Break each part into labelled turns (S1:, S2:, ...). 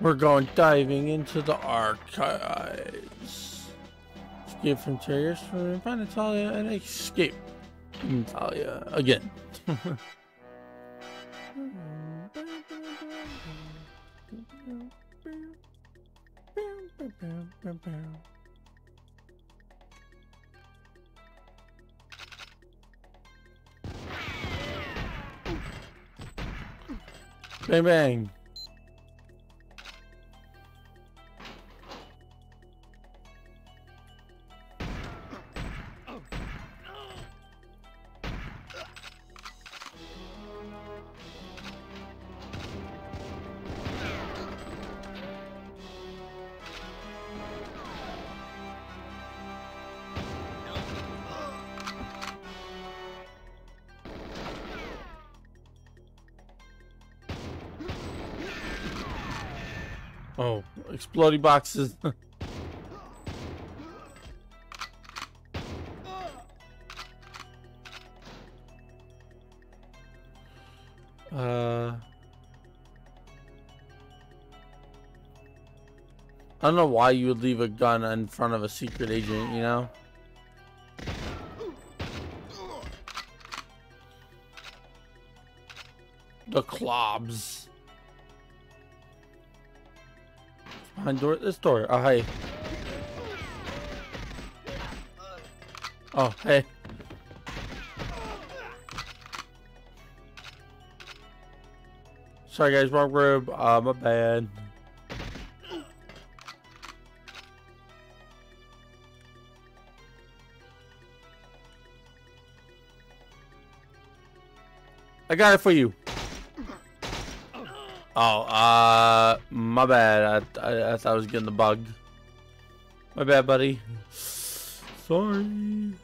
S1: We're going diving into the archives. Escape from terrors, find Natalia, and escape Natalia again. Bang bang. Oh, exploding boxes. I don't know why you would leave a gun in front of a secret agent, you know? The clobs. Behind door, this door. Oh, hey. Oh, hey. Sorry guys, wrong room. My bad. I got it for you. Oh, my bad. I thought I was getting the bug. My bad, buddy. Sorry.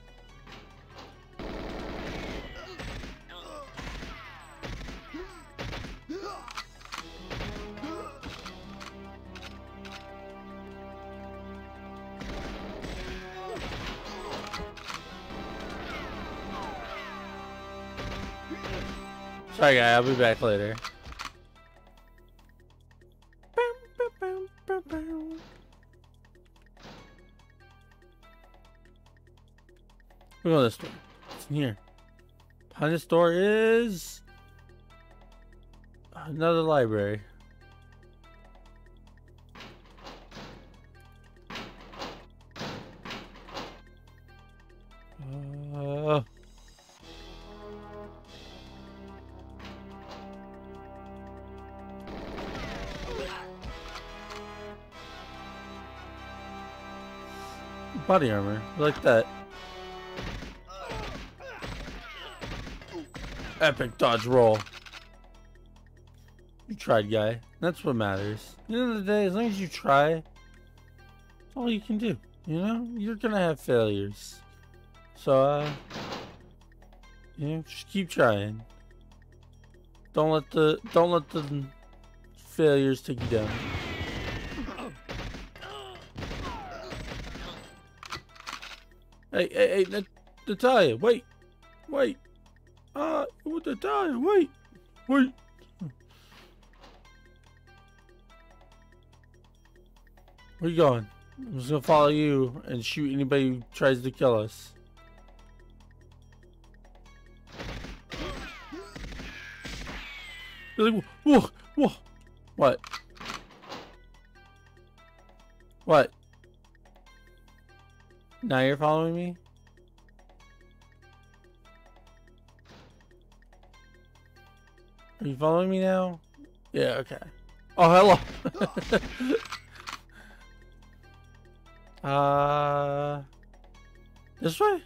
S1: Sorry, guy. I'll be back later. We're going this door. What's in here? Behind this door is another library. Body armor, like that. Epic dodge roll. You tried, guy. That's what matters. At the end of the day, as long as you try, that's all you can do. You know, you're gonna have failures. So, you know, just keep trying. Don't let the failures take you down. Hey, Natalia, wait. Natalia, wait. Where you going? I'm just gonna follow you and shoot anybody who tries to kill us. Whoa. What? What? Now you're following me? Are you following me now? Yeah, okay. Oh, hello. This way?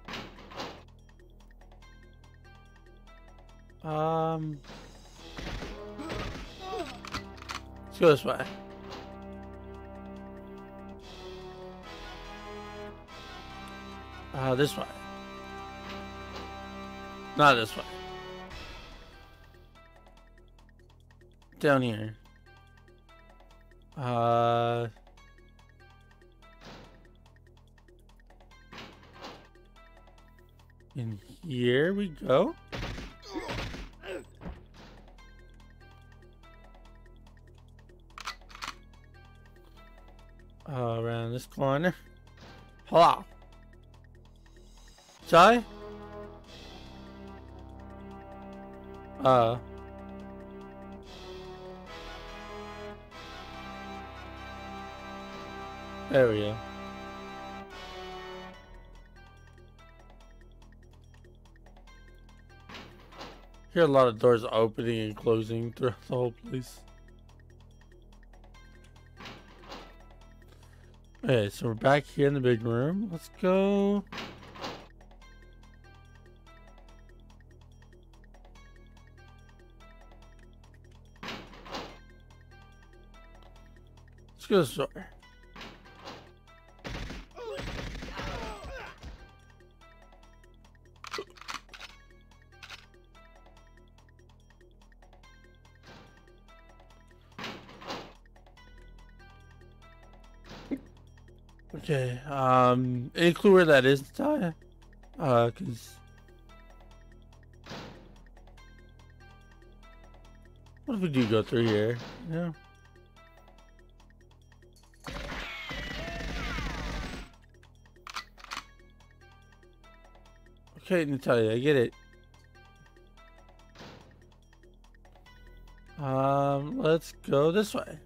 S1: Let's go this way. This way. Not this way. Down here. And here we go. corner. Hello. Chai? There we go. Hear a lot of doors opening and closing throughout the whole place. Okay, so we're back here in the big room. Let's go. Let's go to the store. Okay, any clue where that is, Natalia? Cause what if we do go through here? Yeah. Okay, Natalia, I get it. Let's go this way.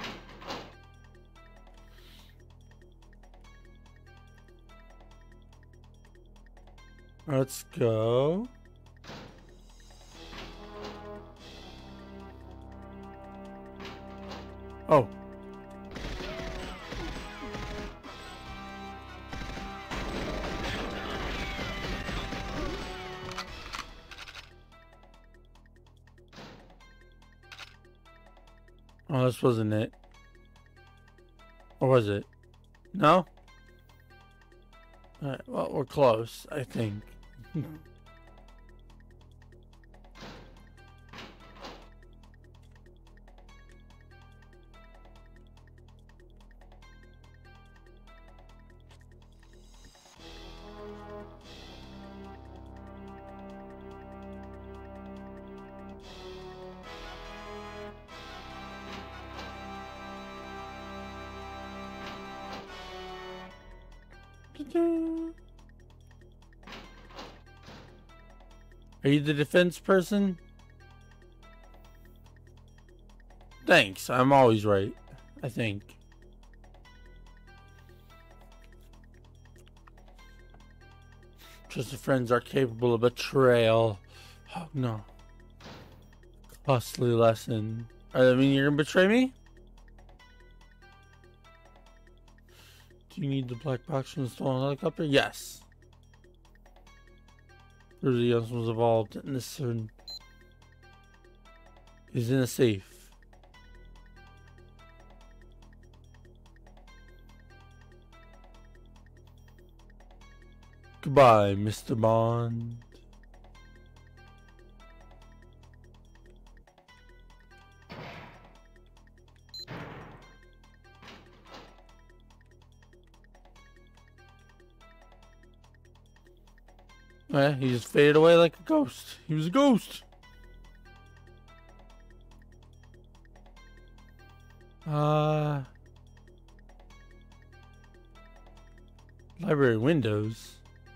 S1: Let's go. Oh. Oh, this wasn't it. Or was it? No? Alright, well, we're close, I think. Are you the defense person? Thanks, I'm always right, I think. Trusted friends are capable of betrayal. Oh no. Costly lesson. I mean, you're gonna betray me? Do you need the black box from the stolen helicopter? Yes. There's the young was evolved and this certain is in a safe. Goodbye, Mr. Bond. Yeah, he just faded away like a ghost. He was a ghost. Library windows.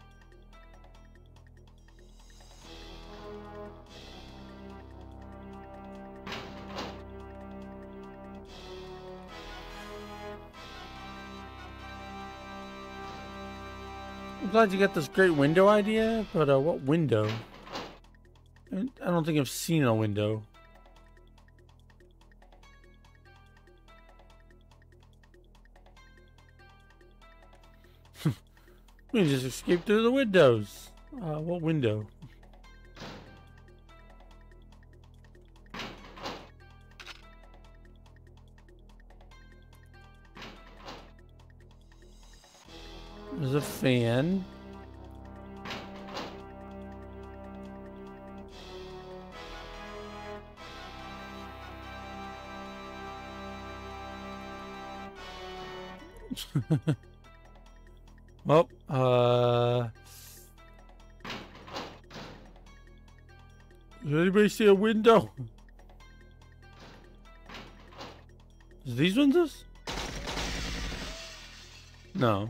S1: I'm glad you got this great window idea, but what window? I don't think I've seen a window. We can just escape through the windows. What window? There's a fan. Well, did anybody see a window? Is these windows? No.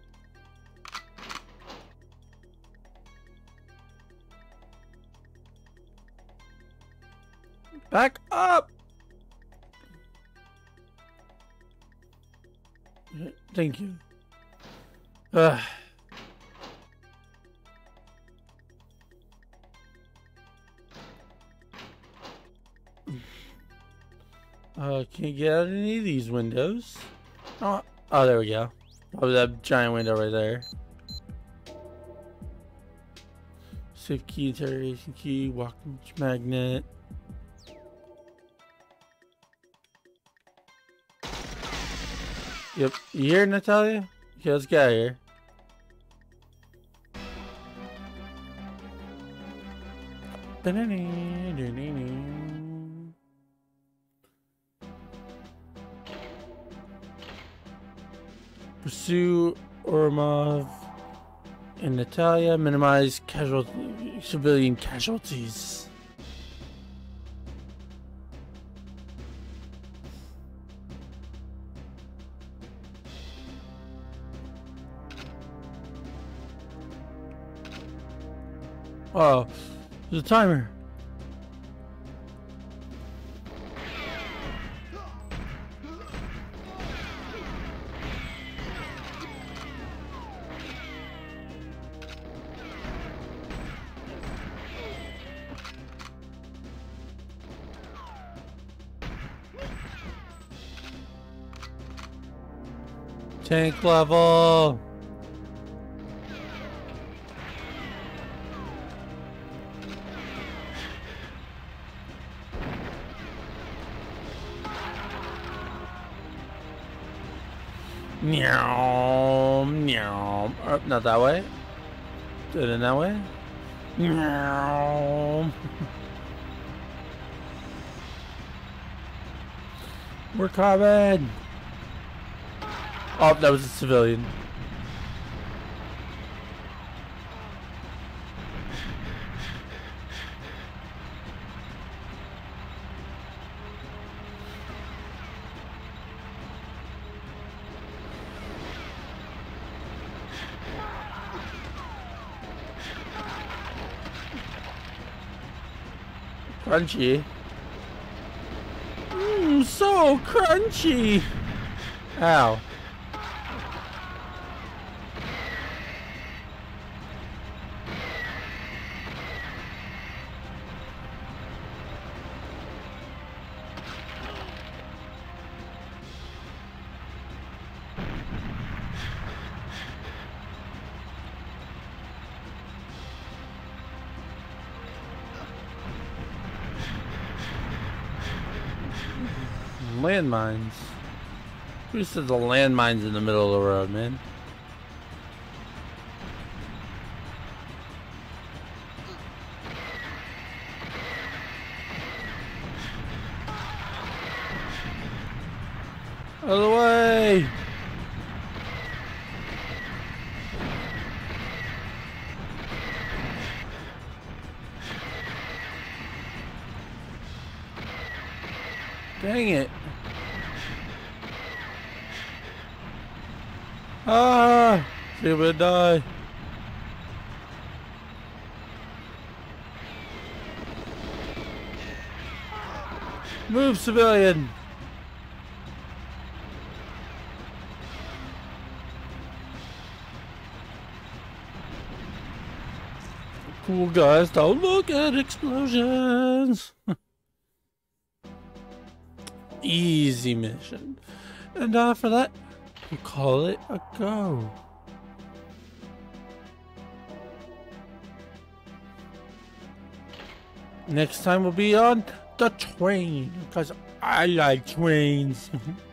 S1: Back up! Thank you. Can't get out any of these windows. Oh, there we go. Oh, that giant window right there. Safe key, interrogation key, walking magnet. Yep. You here, Natalia? Okay, let's get out of here. Pursue Ormov and Natalia. Minimize civilian casualties. Oh, there's a timer. Tank level. Meow, meow. Not that way. Do it in that way. Meow. We're coming. Oh, that was a civilian. Crunchy. So crunchy. Ow. Landmines. Who said the landmines in the middle of the road, man? Out of the way! Dang it. Ah! She would die. Move, civilian! Cool guys don't look at explosions. Easy mission. And for that, we'll call it a go. Next time we'll be on the train, because I like trains.